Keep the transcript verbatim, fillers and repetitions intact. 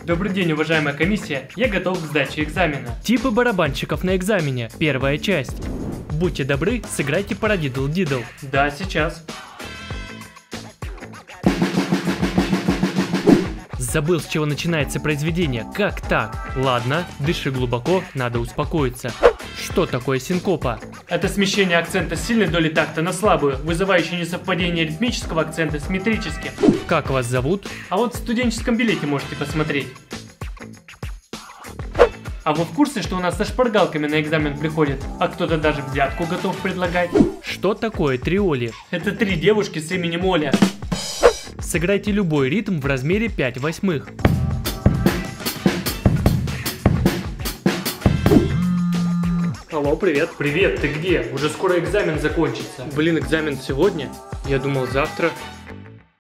Добрый день, уважаемая комиссия. Я готов к сдаче экзамена. Типы барабанщиков на экзамене. Первая часть. Будьте добры, сыграйте парадидл-дидл. Да, сейчас. Забыл, с чего начинается произведение. Как так? Ладно, дыши глубоко, надо успокоиться. Что такое синкопа? Это смещение акцента с сильной долей такта на слабую, вызывающее несовпадение ритмического акцента с метрическим. Как вас зовут? А вот в студенческом билете можете посмотреть. А вы в курсе, что у нас со шпаргалками на экзамен приходят, а кто-то даже взятку готов предлагать? Что такое триоли? Это три девушки с именем Оля. Сыграйте любой ритм в размере пять восьмых. Алло, привет. Привет, ты где? Уже скоро экзамен закончится. Блин, экзамен сегодня? Я думал завтра.